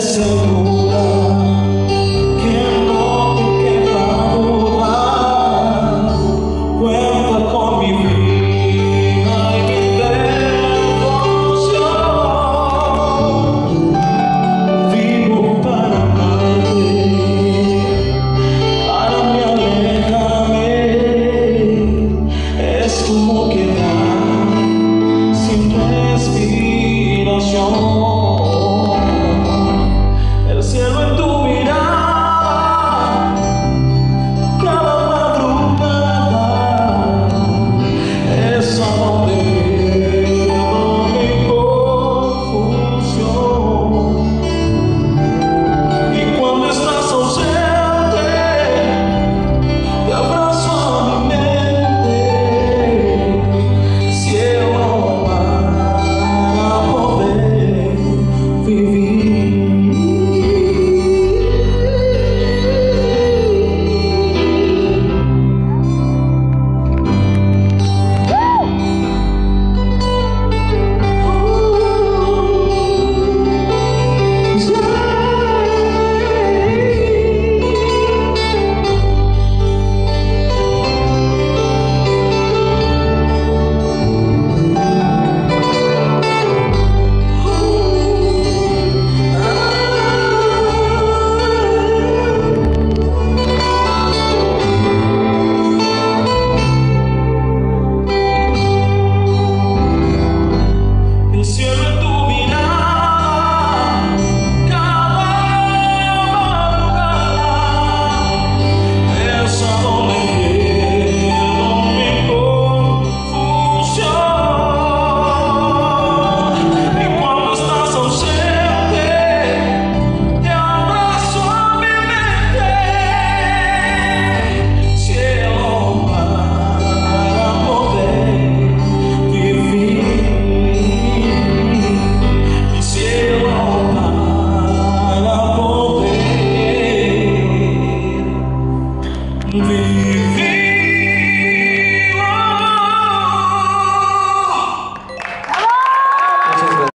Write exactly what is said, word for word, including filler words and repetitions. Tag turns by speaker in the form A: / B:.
A: segura que no te quepa duda. Cuenta con mi vida y mi devoción. Vivo para amarte, para mi alejarme. Es como quedar sin respiración. El cielo en tu mirada, cada madrugada, es a donde pierdo mi confusión. Y cuando estás ausente, te abrazo a mi mente, cielo para poder vivir. El cielo en tu mirada, cada madrugada, es a donde pierdo mi confusión. Y cuando estás ausente, te abrazo a mi mente, cielo para poder vivir. Mi cielo para poder vivir.